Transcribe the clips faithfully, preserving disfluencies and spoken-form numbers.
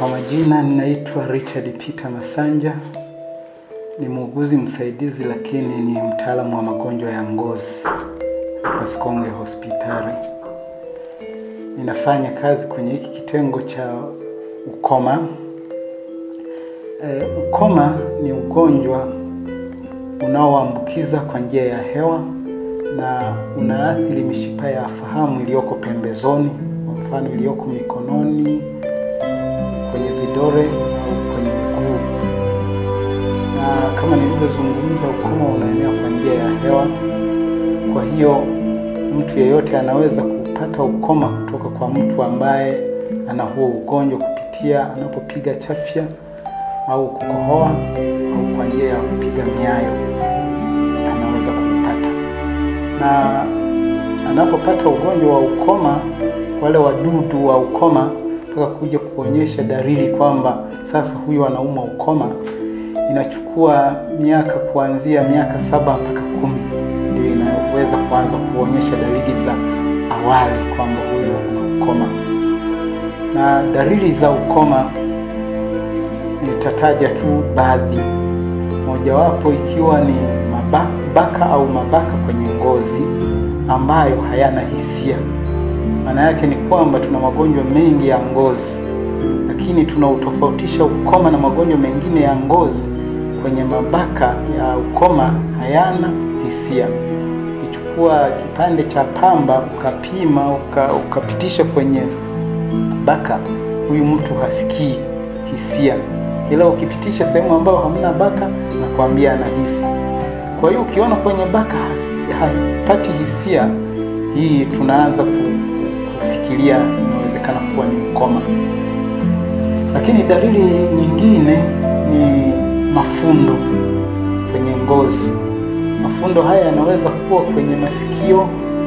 Kwa majina ninaitwa Richard Peter Masanja. Ni muuguzi msaidizi lakini ni mtaalamu wa magonjwa ya ngozi hapa Sikonge hospitali. Ninafanya kazi kwenye hiki kitengo cha ukoma. E, ukoma ni ugonjwa unaoambukiza kwa njia ya hewa na unaathiri mishipa ya fahamu iliyoko pembezoni, kwa mfano iliyoko mikononi, kwenye vidole au kwenye miguu. Na kama nilivyozungumza, ukoma unaenea kwa njia ya hewa. Kwa hiyo mtu yeyote anaweza kupata ukoma kutoka kwa mtu ambaye ana huo ugonjwa kupitia anapopiga chafya au kukohoa au kwa njia ya kupiga miayo anaweza kupata. Na anapopata ugonjwa wa ukoma, wale wadudu wa ukoma mpaka kuja kuonyesha dalili kwamba sasa huyu anaumwa ukoma, inachukua miaka kuanzia miaka saba mpaka kumi ndio inaweza kuanza kuonyesha dalili za awali kwamba huyu ana ukoma. Na dalili za ukoma nitataja tu baadhi, mojawapo ikiwa ni mabaka au mabaka kwenye ngozi ambayo hayana hisia. Maana yake ni kwamba tuna magonjwa mengi ya ngozi, lakini tunautofautisha ukoma na magonjwa mengine ya ngozi kwenye mabaka ya ukoma hayana hisia. Ukichukua kipande cha pamba ukapima uka, ukapitisha kwenye baka, huyu mtu hasikii hisia. Ila ukipitisha sehemu ambayo hamna baka na kuambia anahisi. Kwa hiyo ukiona kwenye baka hapati hisia, hii tunaanza kufikiria inawezekana kuwa ni ukoma. Lakini dalili nyingine ni mafundo kwenye ngozi. Mafundo haya yanaweza kuwa kwenye masikio,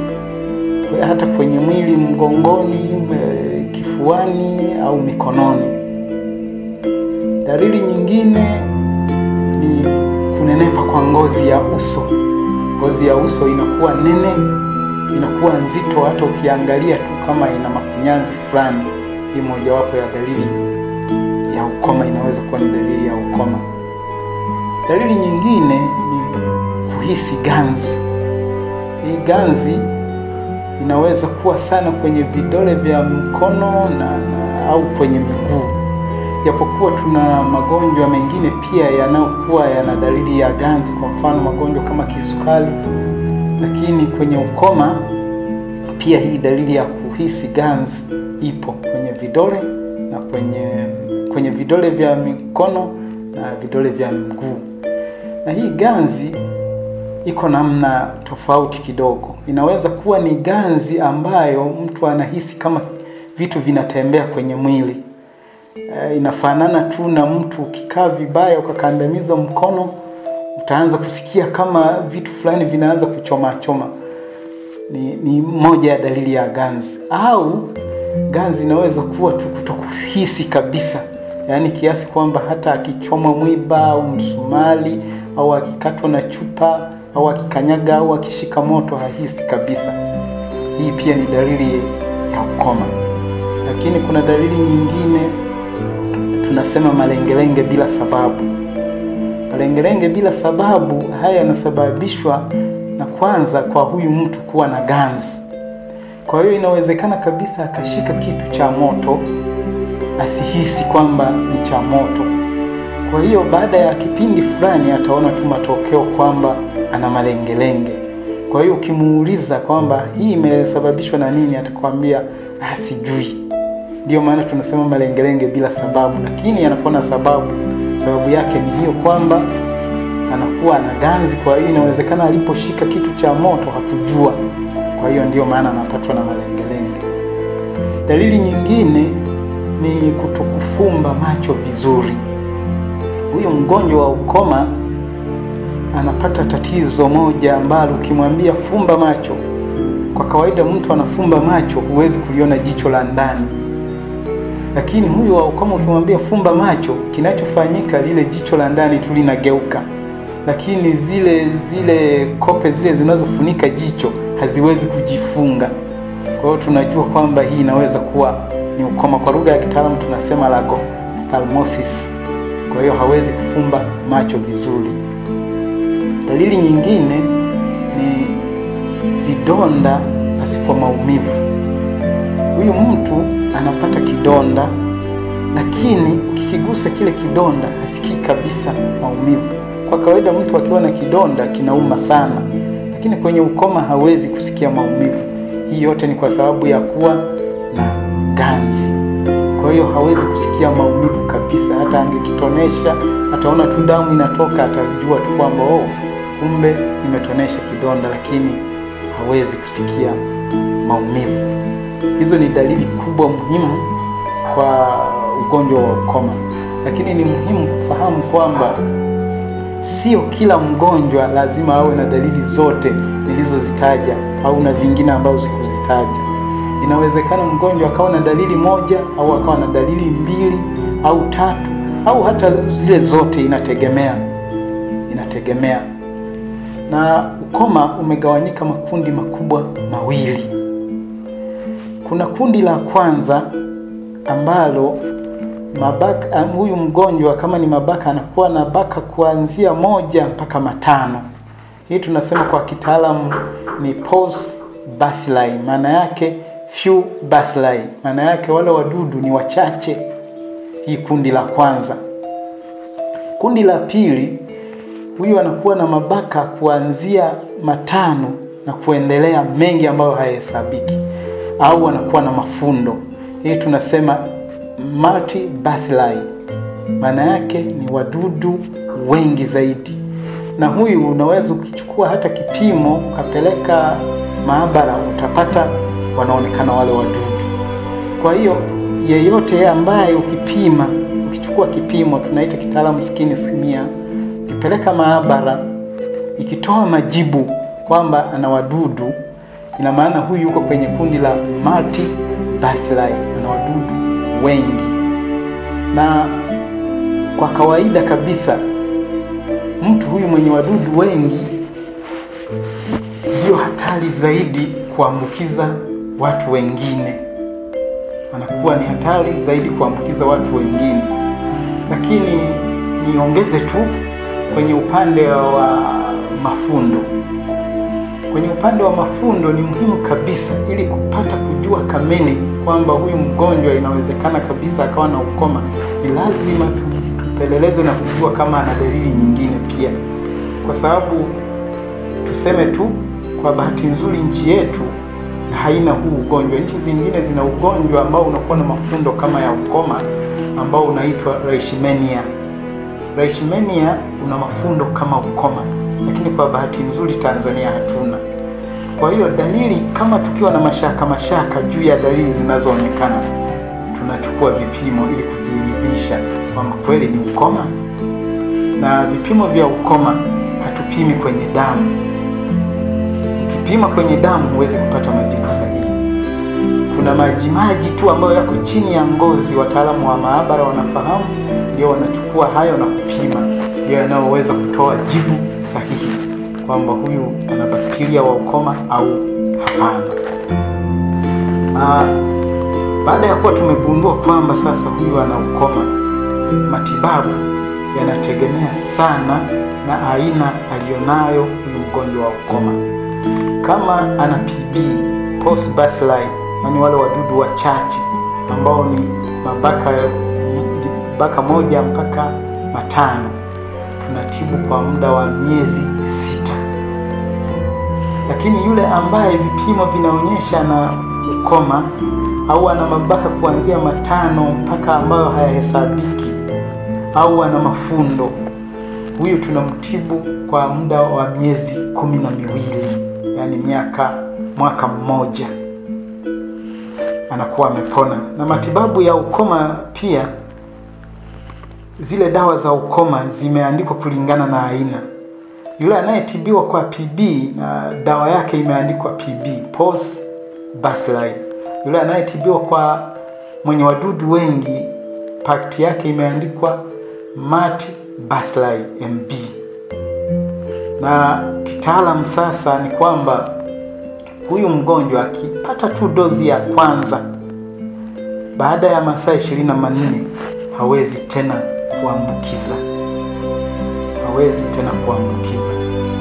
hata kwenye mwili, mgongoni, kifuani au mikononi. Dalili nyingine ni kunenepa kwa ngozi ya uso. Ngozi ya uso inakuwa nene, inakuwa nzito, hata ukiangalia tu kama ina makunyanzi fulani. Hii mojawapo ya dalili ya ukoma, inaweza kuwa ni dalili ya ukoma. Dalili nyingine ni kuhisi ganzi. Hii ganzi inaweza kuwa sana kwenye vidole vya mkono na, na au kwenye miguu. Japokuwa tuna magonjwa mengine pia yanayokuwa yana dalili ya ganzi, kwa mfano magonjwa kama kisukari, lakini kwenye ukoma pia hii dalili ya kuhisi ganzi ipo kwenye vidole na kwenye kwenye vidole vya mikono na vidole vya miguu. Na hii ganzi iko namna tofauti kidogo. Inaweza kuwa ni ganzi ambayo mtu anahisi kama vitu vinatembea kwenye mwili. E, inafanana tu na mtu ukikaa vibaya ukakandamiza mkono, utaanza kusikia kama vitu fulani vinaanza kuchoma choma. Ni, ni moja ya dalili ya ganzi. Au ganzi inaweza kuwa tu kutokuhisi kabisa, yaani kiasi kwamba hata akichoma mwiba au msumali au akikatwa na chupa au akikanyaga au akishika moto hahisi kabisa. Hii pia ni dalili ya ukoma. Lakini kuna dalili nyingine tunasema malengelenge bila sababu. Malengelenge bila sababu haya yanasababishwa na kwanza kwa huyu mtu kuwa na ganzi. Kwa hiyo inawezekana kabisa akashika kitu cha moto asihisi kwamba ni cha moto. Kwa hiyo baada ya kipindi fulani ataona tu matokeo kwamba ana malengelenge. Kwa hiyo ukimuuliza kwamba hii imesababishwa na nini, atakwambia ah, sijui. Ndio maana tunasema malengelenge bila sababu, lakini yanakuwa na sababu. Sababu yake ni hiyo kwamba anakuwa na ganzi, kwa hiyo inawezekana aliposhika kitu cha moto hakujua. Kwa hiyo ndio maana anapatwa na malengelenge. Dalili nyingine ni kutokufumba macho vizuri. Huyo mgonjwa wa ukoma anapata tatizo moja ambalo ukimwambia fumba macho, kwa kawaida mtu anafumba macho, huwezi kuliona jicho la ndani. Lakini huyo wa ukoma ukimwambia fumba macho, kinachofanyika lile jicho la ndani tu linageuka. Lakini zile zile kope zile zinazofunika jicho haziwezi kujifunga. Kwa hiyo tunajua kwamba hii inaweza kuwa ni ukoma. Kwa lugha ya kitaalamu tunasema lago halmosis, kwa hiyo hawezi kufumba macho vizuri. Dalili nyingine ni vidonda pasipo maumivu. Huyu mtu anapata kidonda, lakini ukikigusa kile kidonda hasikii kabisa maumivu. Kwa kawaida mtu akiwa na kidonda kinauma sana, lakini kwenye ukoma hawezi kusikia maumivu. Hii yote ni kwa sababu ya kuwa na ganzi. Kwa hiyo hawezi kusikia maumivu kabisa. Hata angekitonesha, ataona tu damu inatoka, atajua tu kwamba oh, kumbe nimetonesha kidonda, lakini hawezi kusikia maumivu. Hizo ni dalili kubwa muhimu kwa ugonjwa wa ukoma. Lakini ni muhimu kufahamu kwamba sio kila mgonjwa lazima awe na dalili zote nilizozitaja au na zingine ambazo sikuzitaja. Inawezekana mgonjwa akawa na dalili moja au akawa na dalili mbili au tatu au hata zile zote, inategemea. Inategemea. Na ukoma umegawanyika makundi makubwa mawili. Kuna kundi la kwanza ambalo mabaka, huyu mgonjwa kama ni mabaka anakuwa na baka kuanzia moja mpaka matano. Hii tunasema kwa kitaalamu ni pause bacilli, maana yake few bacilli, maana yake wale wadudu ni wachache. Hii kundi la kwanza. Kundi la pili, huyu anakuwa na mabaka kuanzia matano na kuendelea, mengi ambayo hayahesabiki, au anakuwa na mafundo. Hii tunasema multi bacilli, maana yake ni wadudu wengi zaidi. Na huyu unaweza ukichukua hata kipimo ukapeleka maabara, utapata wanaonekana wale wadudu. Kwa hiyo yeyote ambaye ukipima, ukichukua kipimo tunaita kitaalamu skin smear, ukipeleka maabara ikitoa majibu kwamba ana wadudu, ina maana huyu yuko kwenye kundi la multi bacilli, ana wadudu wengi. Na kwa kawaida kabisa mtu huyu mwenye wadudu wengi ndio hatari zaidi kuambukiza watu wengine. Anakuwa ni hatari zaidi kuambukiza watu wengine. Lakini niongeze tu kwenye upande wa mafundo. Kwenye upande wa mafundo ni muhimu kabisa, ili kupata kujua kamili kwamba huyu mgonjwa inawezekana kabisa akawa na ukoma, ni lazima tupeleleze na kujua kama ana dalili nyingine pia. Kwa sababu tuseme tu kwa bahati nzuri nchi yetu haina huu ugonjwa. Nchi zingine zina ugonjwa ambao unakuwa na mafundo kama ya ukoma ambao unaitwa leishmania. Leishmania una mafundo kama ukoma, lakini kwa bahati nzuri Tanzania hatuna. Kwa hiyo dalili, kama tukiwa na mashaka mashaka juu ya dalili zinazoonekana, tunachukua vipimo ili kujiridhisha kwamba kweli ni ukoma. Na vipimo vya ukoma hatupimi kwenye damu. Ukipima kwenye damu huwezi kupata majibu sahihi. Kuna majimaji tu ambayo yako chini ya ngozi, wataalamu wa maabara wanafahamu, ndio wanachukua hayo na kupima, ndio yanayoweza kutoa jibu sahihi kwamba huyu ana bakteria wa ukoma au hapana. Ah, baada ya kuwa tumegundua kwamba sasa huyu ana ukoma, matibabu yanategemea sana na aina alionayo huyu mgonjwa wa ukoma. Kama ana P B, post bacilli, yani wale wadudu wachache ambao ni mabaka baka moja mpaka matano, tunatibu kwa muda wa miezi sita. Lakini yule ambaye vipimo vinaonyesha na ukoma au ana mabaka kuanzia matano mpaka ambayo hayahesabiki au ana mafundo, huyu tunamtibu kwa muda wa miezi kumi na miwili, yani miaka mwaka mmoja, anakuwa amepona. Na matibabu ya ukoma pia, zile dawa za ukoma zimeandikwa kulingana na aina. Yule anayetibiwa kwa P B na dawa yake imeandikwa P B, post bacilli. Yule anayetibiwa kwa mwenye wadudu wengi, pakti yake imeandikwa multi bacilli, M B. Na kitaalamu sasa ni kwamba huyu mgonjwa akipata tu dozi ya kwanza, baada ya masaa ishirini na manne hawezi tena kuambukiza, hawezi tena kuambukiza.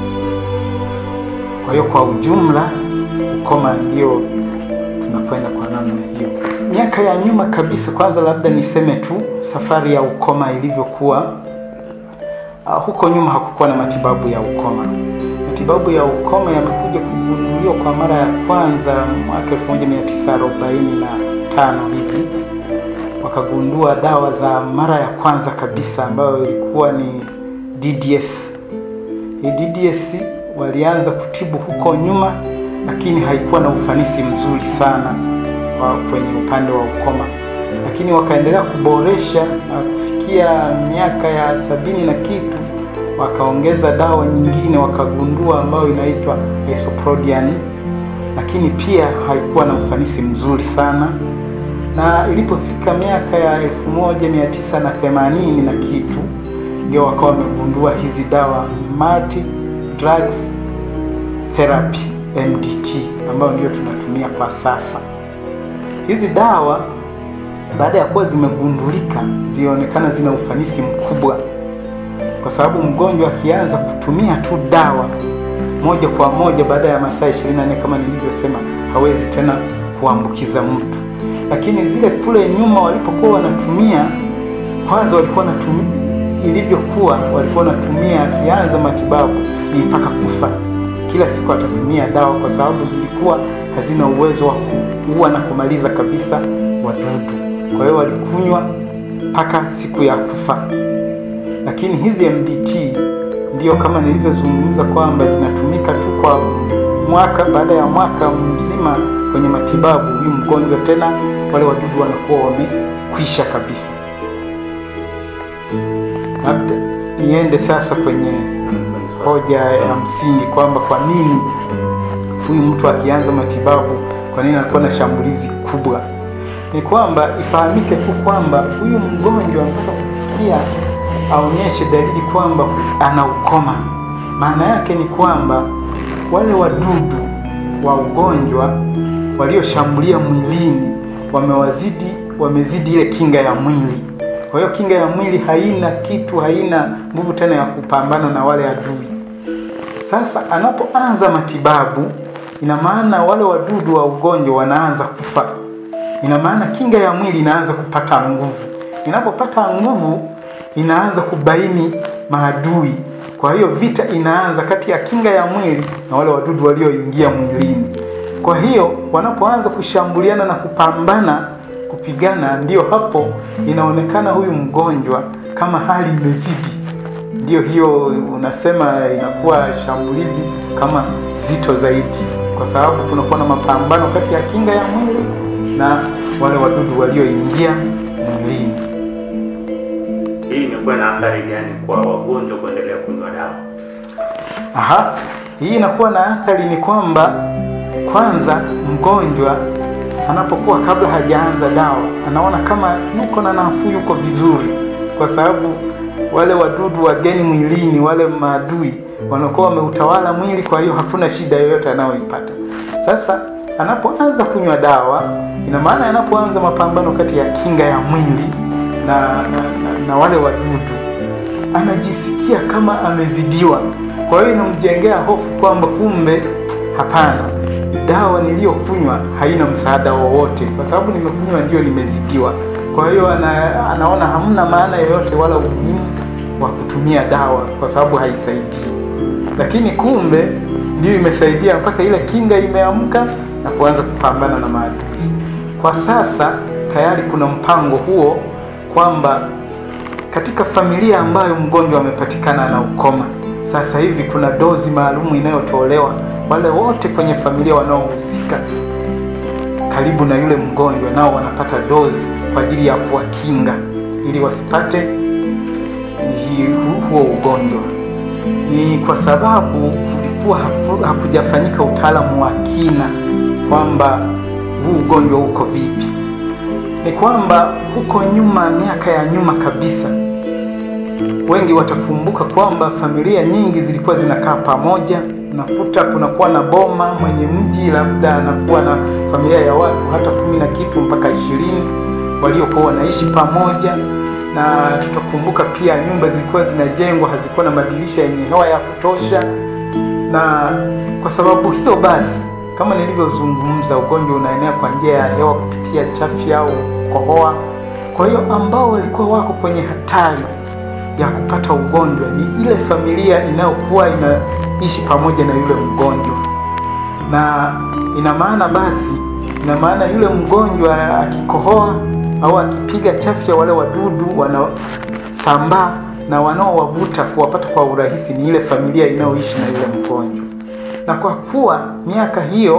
Kwa hiyo kwa ujumla ukoma ndio tunakwenda kwa namna hiyo. Miaka ya nyuma kabisa, kwanza labda niseme tu safari ya ukoma ilivyokuwa. Uh, huko nyuma hakukuwa na matibabu ya ukoma. Matibabu ya ukoma yamekuja kugunduliwa kwa mara ya kwanza mwaka elfu moja mia tisa arobaini na tano hivi. Wakagundua dawa za mara ya kwanza kabisa ambayo ilikuwa ni D D S. Hii D D S walianza kutibu huko nyuma, lakini haikuwa na ufanisi mzuri sana kwa kwenye upande wa ukoma. Lakini wakaendelea kuboresha na kufikia miaka ya sabini na kitu, wakaongeza dawa nyingine wakagundua ambayo inaitwa isoprodian, lakini pia haikuwa na ufanisi mzuri sana. Na ilipofika miaka ya elfu moja mia tisa na themanini na kitu, ndio wakawa wamegundua hizi dawa multi drugs therapy M D T, ambayo ndio tunatumia kwa sasa. Hizi dawa baada ya kuwa zimegundulika zionekana zina ufanisi mkubwa, kwa sababu mgonjwa akianza kutumia tu dawa moja kwa moja baada ya masaa ishirini na nne kama nilivyosema, hawezi tena kuambukiza mtu. Lakini zile kule nyuma walipokuwa wanatumia, kwanza walikuwa wanatumia ilivyokuwa, walikuwa wanatumia akianza matibabu ni mpaka kufa. Kila siku atatumia dawa kwa sababu zilikuwa hazina uwezo wa kuua na kumaliza kabisa wadudu. Kwa hiyo walikunywa mpaka siku ya kufa. Lakini hizi M D T ndio kama nilivyozungumza kwamba zinatumika tu kwa mwaka, baada ya mwaka mzima kwenye matibabu, huyu mgonjwa tena wale wadudu wanakuwa wamekwisha kabisa. Labda niende sasa kwenye hoja ya msingi kwamba kwa nini huyu mtu akianza matibabu, kwa nini anakuwa na shambulizi kubwa. Ni kwamba ifahamike tu kwamba huyu mgonjwa mpaka kufikia aonyeshe dalili kwamba ana ukoma, maana yake ni kwamba wale wadudu wa ugonjwa walioshambulia mwilini wamewazidi, wamezidi ile kinga ya mwili. Kwa hiyo kinga ya mwili haina kitu, haina nguvu tena ya kupambana na wale adui. Sasa anapoanza matibabu, ina maana wale wadudu wa ugonjwa wanaanza kufa. Ina maana kinga ya mwili inaanza kupata nguvu. Inapopata nguvu, inaanza kubaini maadui. Kwa hiyo vita inaanza kati ya kinga ya mwili na wale wadudu walioingia mwilini. Kwa hiyo wanapoanza kushambuliana na kupambana, kupigana, ndio hapo inaonekana huyu mgonjwa kama hali imezidi. Ndio hiyo unasema inakuwa shambulizi kama zito zaidi, kwa sababu kunakuwa na mapambano kati ya kinga ya mwili na wale wadudu walioingia mwilini. Hii imekuwa na athari gani kwa wagonjwa kuendelea kunywa dawa? Aha, hii inakuwa na athari ni kwamba kwanza mgonjwa anapokuwa kabla hajaanza dawa anaona kama yuko na nafuu, yuko vizuri, kwa sababu wale wadudu wageni mwilini, wale maadui wanakuwa wameutawala mwili, kwa hiyo hakuna shida yoyote anayoipata. Sasa anapoanza kunywa dawa, ina maana anapoanza mapambano kati ya kinga ya mwili na, na, na, na wale wadudu, anajisikia kama amezidiwa. Kwa hiyo inamjengea hofu kwamba kumbe hapana, dawa niliyokunywa haina msaada wowote, kwa sababu nimekunywa ndio nimezidiwa. Kwa hiyo ana, anaona hamna maana yoyote wala umuhimu wa kutumia dawa kwa sababu haisaidii. Lakini kumbe ndio imesaidia, mpaka ile kinga imeamka na kuanza kupambana na maadui. Kwa sasa tayari kuna mpango huo kwamba katika familia ambayo mgonjwa amepatikana na ukoma, sasa hivi kuna dozi maalum inayotolewa wale wote kwenye familia wanaohusika karibu na yule mgonjwa, nao wanapata dozi kwa ajili ya kuwakinga ili wasipate huo ugonjwa. Ni kwa sababu kulikuwa hakujafanyika utaalamu wa kina kwamba huu ugonjwa uko vipi. Ni kwamba huko nyuma, miaka ya nyuma kabisa, wengi watakumbuka kwamba familia nyingi zilikuwa zinakaa pamoja. Nakuta kunakuwa na boma, mwenye mji labda anakuwa na familia ya watu hata kumi na kitu mpaka ishirini waliokuwa wanaishi pamoja, na tutakumbuka pia nyumba zilikuwa zinajengwa hazikuwa na madirisha yenye hewa ya kutosha, na kwa sababu hiyo basi, kama nilivyozungumza, ugonjwa unaenea kwa njia ya hewa kupitia chafya au kohoa. Kwa hiyo ambao walikuwa wako kwenye hatari ya kupata ugonjwa ni ile familia inayokuwa inaishi pamoja na yule mgonjwa. Na ina maana basi, ina maana yule mgonjwa akikohoa au akipiga chafya, wale wadudu wanasambaa na wanaowavuta kuwapata kwa urahisi ni ile familia inayoishi na yule mgonjwa. Na kwa kuwa miaka hiyo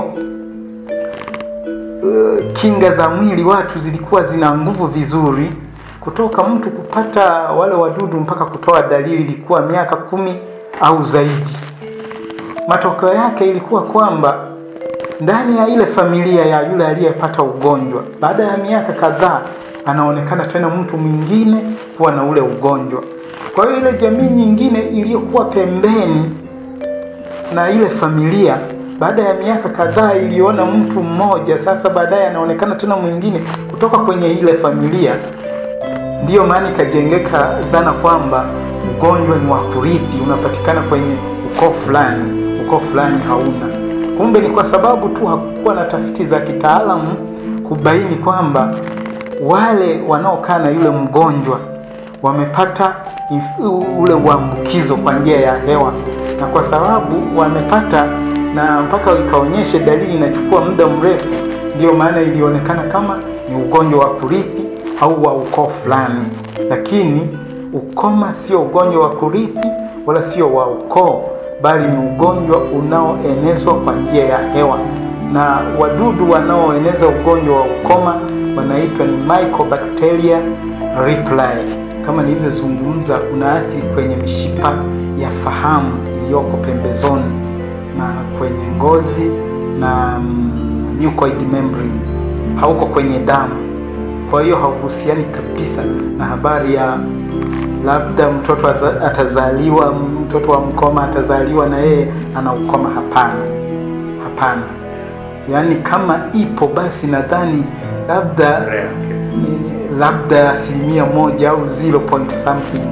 uh, kinga za mwili watu zilikuwa zina nguvu vizuri, kutoka mtu kupata wale wadudu mpaka kutoa dalili ilikuwa miaka kumi au zaidi. Matokeo yake ilikuwa kwamba ndani ya ile familia ya yule aliyepata ugonjwa, baada ya miaka kadhaa anaonekana tena mtu mwingine kuwa na ule ugonjwa. Kwa hiyo ile jamii nyingine iliyokuwa pembeni na ile familia, baada ya miaka kadhaa iliona mtu mmoja, sasa baadaye anaonekana tena mwingine kutoka kwenye ile familia. Ndiyo maana ikajengeka dhana kwamba ugonjwa ni wa kurithi, unapatikana kwenye ukoo fulani, ukoo fulani hauna. Kumbe ni kwa sababu tu hakukuwa na tafiti za kitaalamu kubaini kwamba wale wanaokaa na yule mgonjwa wamepata ule uambukizo kwa njia ya hewa, na kwa sababu wamepata na mpaka ikaonyeshe dalili inachukua muda mrefu, ndio maana ilionekana kama ni ugonjwa wa kurithi au wa ukoo fulani. Lakini ukoma sio ugonjwa wa kurithi wala sio wa ukoo, bali ni ugonjwa unaoenezwa kwa njia ya hewa, na wadudu wanaoeneza ugonjwa wa ukoma wanaitwa ni Mycobacteria rickei. Kama nilivyozungumza, unaathiri kwenye mishipa ya fahamu iliyoko pembezoni na kwenye ngozi na mm, mucoid membrane, hauko kwenye damu. Kwa hiyo hauhusiani kabisa na habari ya labda mtoto atazaliwa, mtoto wa mkoma atazaliwa na yeye ana ukoma. Hapana, hapana. Yaani kama ipo basi nadhani labda labda asilimia moja au zero point something,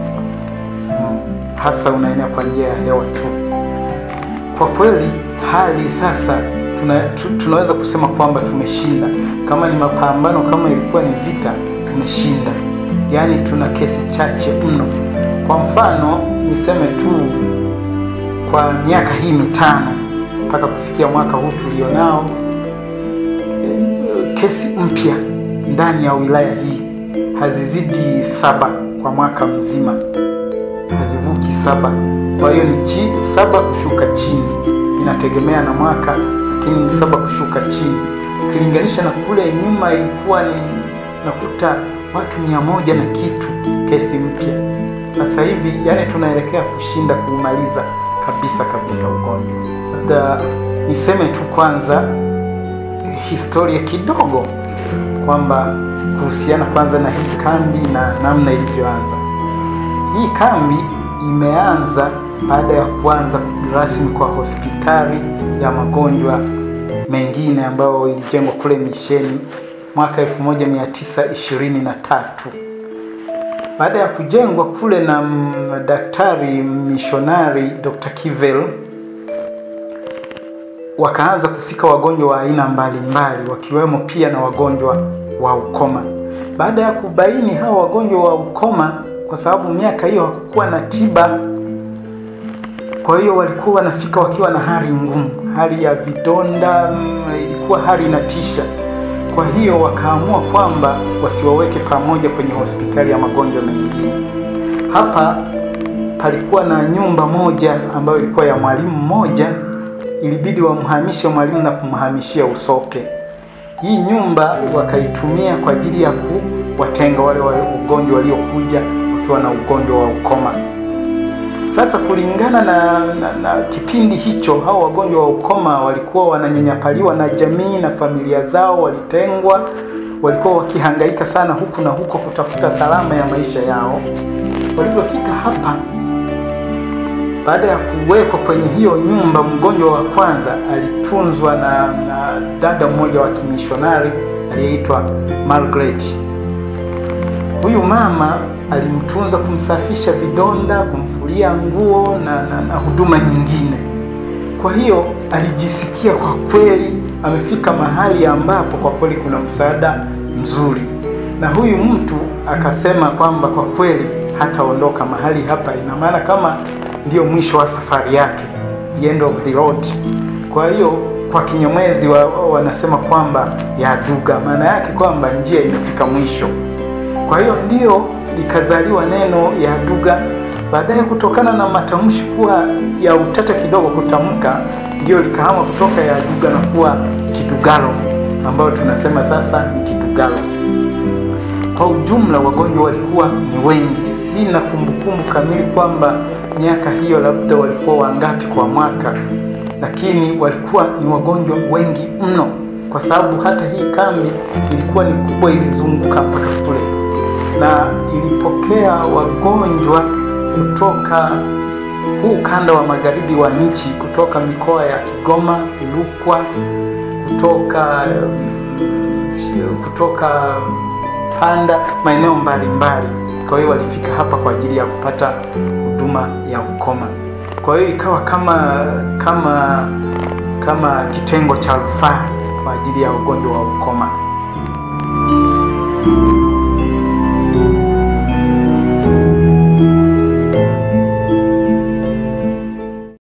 hasa unaenea kwa njia ya hewa tu. Kwa kweli hali sasa tuna, tu, tunaweza kusema kwamba tumeshinda. Kama ni mapambano, kama ilikuwa ni vita, tumeshinda. Yaani tuna kesi chache mno. Kwa mfano niseme tu, kwa miaka hii mitano mpaka kufikia mwaka huu tulionao, kesi mpya ndani ya wilaya hii hazizidi saba kwa mwaka mzima, hazivuki saba. Kwa hiyo ni chi, saba kushuka chini, inategemea na mwaka, lakini ni saba kushuka chini. Ukilinganisha na kule nyuma ilikuwa ni nakuta watu mia moja na kitu kesi mpya. Sasa hivi yani tunaelekea kushinda kuumaliza kabisa kabisa ugonjwa. Da, niseme tu kwanza historia kidogo kwamba kuhusiana kwanza na hii kambi na namna ilivyoanza. Hii kambi imeanza baada ya kuanza rasmi kwa hospitali ya magonjwa mengine ambayo ilijengwa kule Misheni mwaka elfu moja mia tisa ishirini na tatu. Baada ya kujengwa kule na daktari mishonari Doctor Kivel, wakaanza kufika wagonjwa wa aina mbalimbali, wakiwemo pia na wagonjwa wa ukoma. Baada ya kubaini hao wagonjwa wa ukoma, kwa sababu miaka hiyo hakukuwa na tiba, kwa hiyo walikuwa wanafika wakiwa na hali ngumu, hali ya vidonda, ilikuwa hali inatisha. Kwa hiyo wakaamua kwamba wasiwaweke pamoja kwenye hospitali ya magonjwa mengine. Hapa palikuwa na nyumba moja ambayo ilikuwa ya mwalimu mmoja, ilibidi wamhamishe mwalimu na kumhamishia Usoke. Hii nyumba wakaitumia kwa ajili ya kuwatenga wale wagonjwa waliokuja wakiwa na ugonjwa wa ukoma. Sasa kulingana na, na, na kipindi hicho, hao wagonjwa wa ukoma walikuwa wananyanyapaliwa na jamii na familia zao, walitengwa, walikuwa wakihangaika sana huku na huko kutafuta salama ya maisha yao. Walipofika hapa, baada ya kuwekwa kwenye hiyo nyumba, mgonjwa wa kwanza alitunzwa na, na dada mmoja wa kimishonari aliyeitwa Margaret. Huyu mama alimtunza, kumsafisha vidonda, kumfulia nguo na, na, na huduma nyingine. Kwa hiyo alijisikia kwa kweli amefika mahali ambapo kwa kweli kuna msaada mzuri, na huyu mtu akasema kwamba kwa kweli hataondoka mahali hapa. Ina maana kama ndio mwisho wa safari yake, the end of the road. Kwa hiyo kwa Kinyamwezi wa, wanasema kwamba yaduga, maana yake kwamba njia imefika mwisho. Kwa hiyo ndio likazaliwa neno yaduga. Baadaye kutokana na matamshi kuwa ya utata kidogo kutamka, ndio likahama kutoka yaduga na kuwa Kidugalo, ambayo tunasema sasa ni Kidugalo. Kwa ujumla wagonjwa walikuwa ni wengi. Sina kumbukumbu kamili kwamba miaka hiyo labda walikuwa wangapi kwa mwaka, lakini walikuwa ni wagonjwa wengi mno, kwa sababu hata hii kambi ilikuwa ni kubwa, ilizunguka mpaka kule, na ilipokea wagonjwa kutoka huu ukanda wa magharibi wa nchi, kutoka mikoa ya Kigoma, Rukwa, kutoka kutoka Panda, maeneo mbalimbali. Kwa hiyo walifika hapa kwa ajili ya kupata huduma ya ukoma. Kwa hiyo ikawa kama kama kama kitengo cha rufaa kwa ajili ya ugonjwa wa ukoma.